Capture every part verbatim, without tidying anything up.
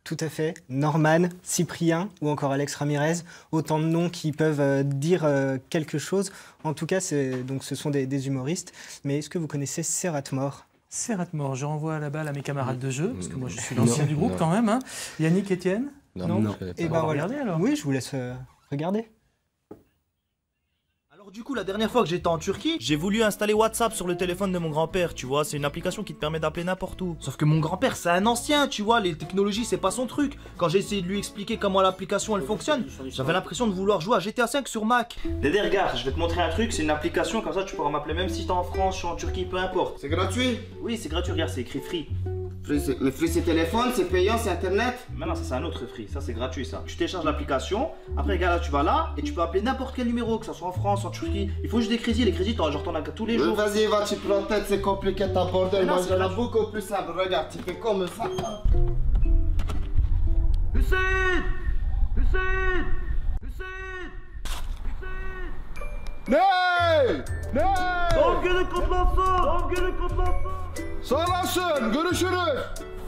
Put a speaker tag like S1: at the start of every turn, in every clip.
S1: Tout à fait. Norman, Cyprien ou encore Alex Ramirez, autant de noms qui peuvent euh, dire euh, quelque chose. En tout cas, donc, ce sont des, des humoristes. Mais est-ce que vous connaissez Serrat Mort?
S2: Serrat Mort, je renvoie la balle à mes camarades de jeu, parce que moi je suis l'ancien du groupe non. quand même. Hein. Yannick, Étienne?
S3: Non, non. non.
S1: Et ben voilà. Alors. Oui, je vous laisse euh, regarder.
S4: Alors du coup, la dernière fois que j'étais en Turquie, j'ai voulu installer WhatsApp sur le téléphone de mon grand-père, tu vois, c'est une application qui te permet d'appeler n'importe où. Sauf que mon grand-père, c'est un ancien, tu vois, les technologies, c'est pas son truc. Quand j'ai essayé de lui expliquer comment l'application elle fonctionne, j'avais l'impression de vouloir jouer à G T A cinq sur Mac. Dédé, regarde, je vais te montrer un truc, c'est une application, comme ça tu pourras m'appeler même si t'es en France, je suis en Turquie, peu importe.
S5: C'est gratuit?
S4: Oui, c'est gratuit, regarde, c'est écrit free.
S5: Free, le free c'est téléphone, c'est payant, c'est internet?
S4: Mais non, ça c'est un autre free, ça c'est gratuit ça. Tu télécharges l'application, après regarde là tu vas là et tu peux appeler n'importe quel numéro, que ça soit en France, en Turquie. Il faut juste des crédits, les crédits genre t'en as tous les jours.
S5: Vas-y, va, tu prends tête, c'est compliqué ta bordel. Moi j'en ai beaucoup plus simple, regarde, tu fais comme ça.
S4: Hussein Hussein Hussein Hussein
S5: Ney! Ney!
S4: Doğum günün kutlu olsun! Doğum günün kutlu olsun!
S5: Sağ olasın, görüşürüz!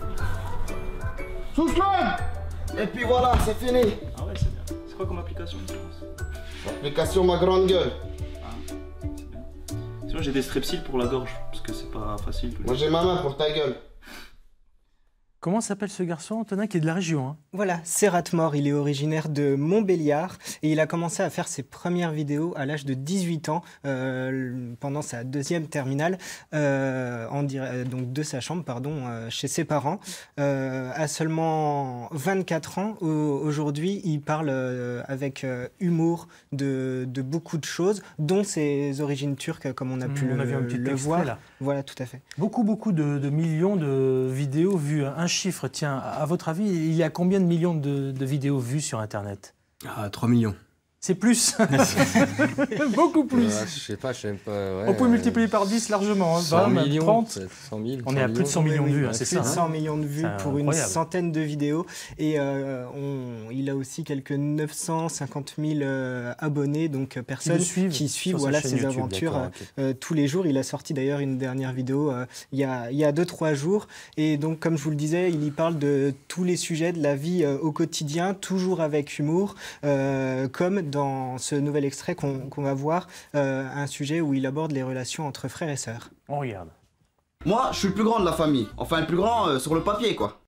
S5: Sus lan! Et puis voilà, c'est fini!
S4: Ah ouais, c'est bien. C'est quoi comme application?
S5: Application ma grande gueule.
S4: Ah, c'est bien. Sinon j'ai des strepsils pour la gorge, parce que c'est pas facile.
S5: Moi j'ai ma main pour ta gueule.
S2: Comment s'appelle ce garçon, Antonin, qui est de la région hein?
S1: Voilà, Serrat Mort, il est originaire de Montbéliard et il a commencé à faire ses premières vidéos à l'âge de dix-huit ans, euh, pendant sa deuxième terminale, euh, en donc de sa chambre, pardon, euh, chez ses parents. Euh, à seulement vingt-quatre ans, aujourd'hui, il parle euh, avec euh, humour de, de beaucoup de choses, dont ses origines turques, comme on a pu
S2: on
S1: le,
S2: a vu un petit
S1: le
S2: extrait,
S1: voir.
S2: Là.
S1: Voilà, tout à fait.
S2: Beaucoup, beaucoup de, de millions de vidéos vues. Un chiffre, tiens, à votre avis, il y a combien de millions de, de vidéos vues sur Internet?
S3: Ah, trois millions.
S2: C'est plus. Beaucoup plus.
S3: Euh, je sais pas, je sais pas. Ouais,
S2: on peut multiplier par dix largement. Hein,
S3: cent millions,
S2: trente.
S3: cent mille,
S2: on est à plus de cent millions de vues, hein, c'est ça.
S1: Plus de cent millions de vues pour
S2: incroyable.
S1: Une centaine de vidéos. Et euh, on, il a aussi quelques neuf cent cinquante mille euh, abonnés, donc personnes qui suivent, qui suivent voilà, ses YouTube, aventures euh, okay. euh, tous les jours. Il a sorti d'ailleurs une dernière vidéo euh, il y a, il y a deux trois jours. Et donc, comme je vous le disais, il y parle de tous les sujets de la vie euh, au quotidien, toujours avec humour, euh, comme dans ce nouvel extrait qu'on qu'on va voir, euh, un sujet où il aborde les relations entre frères et sœurs.
S2: On regarde.
S5: Moi, je suis le plus grand de la famille. Enfin, le plus grand euh, sur le papier, quoi.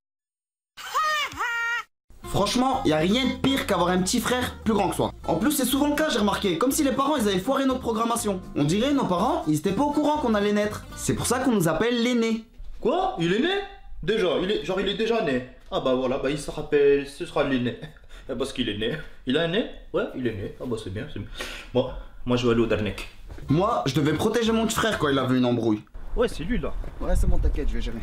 S5: Franchement, y a rien de pire qu'avoir un petit frère plus grand que soi. En plus, c'est souvent le cas, j'ai remarqué. Comme si les parents, ils avaient foiré notre programmation. On dirait, nos parents, ils étaient pas au courant qu'on allait naître. C'est pour ça qu'on nous appelle l'aîné.
S4: Quoi? Il est né? Déjà, il est... genre il est déjà né. Ah bah voilà, bah il se rappelle, ce sera l'aîné. Parce qu'il est né. Il a un nez? Ouais, il est né. Ah bah c'est bien, c'est bien. Bon, moi je vais aller au Darnek.
S5: Moi, je devais protéger mon petit frère quand il avait une embrouille.
S4: Ouais, c'est lui là.
S5: Ouais, c'est bon, t'inquiète, je vais gérer.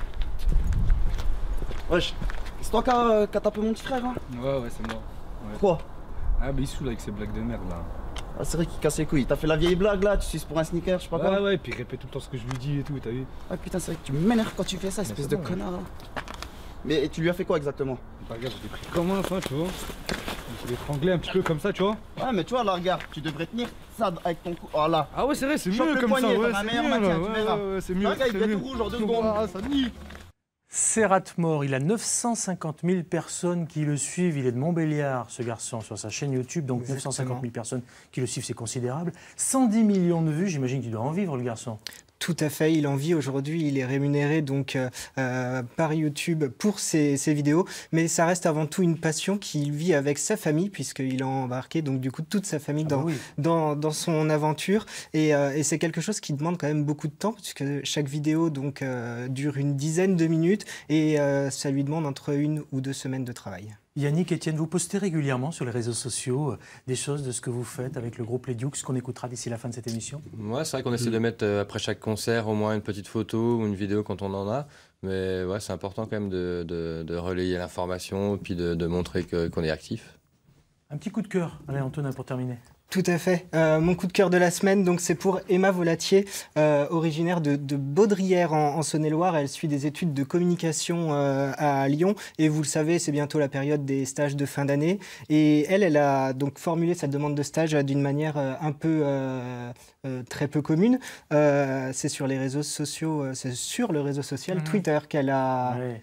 S5: Wesh, c'est toi qui as euh, tapé mon petit frère, hein?
S6: Ouais, ouais, c'est moi. Ouais.
S5: Pourquoi?
S6: Ah, bah il saoule avec ses blagues de merde là.
S5: Ah, c'est vrai qu'il casse les couilles. T'as fait la vieille blague là, tu suces pour un sneaker, je sais pas
S6: ouais,
S5: quoi.
S6: Ouais, ouais, et puis il répète tout le temps ce que je lui dis et tout, t'as vu?
S5: Ah putain, c'est vrai que tu m'énerves quand tu fais ça, espèce de bon, connard là. Mais tu lui as fait quoi exactement?
S6: Bah regarde, je t'ai pris comme un, enfin, tu vois. Je l'ai étranglé un petit peu comme ça, tu vois.
S5: Ouais, mais tu vois, là, regarde, tu devrais tenir ça avec ton cou. Oh là.
S6: Ah ouais, c'est vrai, c'est mieux comme
S5: poignet,
S6: ça. Ouais,
S5: c'est
S6: mieux,
S5: maintien,
S6: là.
S5: tu verras.
S6: Ouais, ouais, c'est mieux.
S5: Regarde, il est tout rouge en deux secondes.
S6: Ah, ça nie.
S2: Serrat Mort, il a neuf cent cinquante mille personnes qui le suivent. Il est de Montbéliard, ce garçon, sur sa chaîne YouTube. Donc Exactement. neuf cent cinquante mille personnes qui le suivent, c'est considérable. cent dix millions de vues, j'imagine qu'il doit en vivre, le garçon.
S1: Tout à fait, il en vit aujourd'hui, il est rémunéré donc euh, par YouTube pour ses, ses vidéos, mais ça reste avant tout une passion qu'il vit avec sa famille, puisqu'il a embarqué donc du coup toute sa famille ah dans, bah oui. dans, dans son aventure, et, euh, et c'est quelque chose qui demande quand même beaucoup de temps, puisque chaque vidéo donc euh, dure une dizaine de minutes, et euh, ça lui demande entre une ou deux semaines de travail.
S2: Yannick, Étienne, vous postez régulièrement sur les réseaux sociaux euh, des choses de ce que vous faites avec le groupe Les Dukes, qu'on écoutera d'ici la fin de cette émission?
S3: Ouais, c'est vrai qu'on essaie mmh. de mettre euh, après chaque concert au moins une petite photo ou une vidéo quand on en a. Mais ouais, c'est important quand même de, de, de relayer l'information et puis de, de montrer que, qu'on est actif.
S2: Un petit coup de cœur, allez Antonin, pour terminer.
S1: Tout à fait. Euh, mon coup de cœur de la semaine, donc c'est pour Emma Volatier, euh, originaire de, de Baudrière en, en Saône-et-Loire. Elle suit des études de communication euh, à Lyon, et vous le savez, c'est bientôt la période des stages de fin d'année. Et elle, elle a donc formulé sa demande de stage d'une manière euh, un peu euh, euh, très peu commune. Euh, c'est sur les réseaux sociaux, euh, c'est sur le réseau social mmh. Twitter qu'elle a.
S2: Ouais.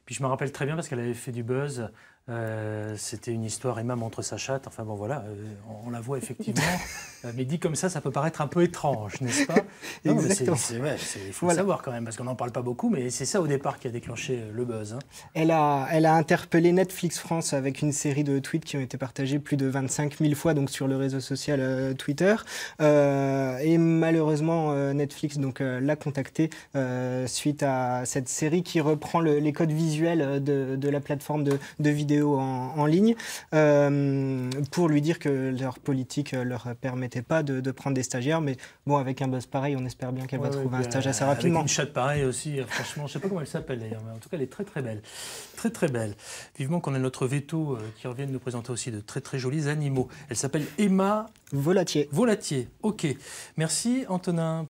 S2: Puis je me rappelle très bien parce qu'elle avait fait du buzz. Euh, C'était une histoire, Emma montre sa chatte. Enfin bon, voilà, euh, on, on la voit effectivement. euh, mais dit comme ça, ça peut paraître un peu étrange, n'est-ce pas? Non, exactement. Il ouais, faut voilà. le savoir quand même, parce qu'on n'en parle pas beaucoup, mais c'est ça au départ qui a déclenché le buzz. Hein.
S1: Elle a, elle a interpellé Netflix France avec une série de tweets qui ont été partagés plus de vingt-cinq mille fois donc sur le réseau social euh, Twitter. Euh, et malheureusement, euh, Netflix donc euh, l'a contactée euh, suite à cette série qui reprend le, les codes visuels de, de la plateforme de, de vidéo En, en ligne euh, pour lui dire que leur politique ne leur permettait pas de, de prendre des stagiaires. Mais bon, avec un buzz pareil, on espère bien qu'elle ouais, va ouais, trouver un stage assez rapidement.
S2: Avec une chatte pareille aussi, franchement, je ne sais pas comment elle s'appelle d'ailleurs, mais en tout cas, elle est très très belle. Très très belle. Vivement qu'on ait notre veto euh, qui revienne nous présenter aussi de très très jolis animaux. Elle s'appelle Emma
S1: Volatier.
S2: Volatier, ok. Merci Antonin.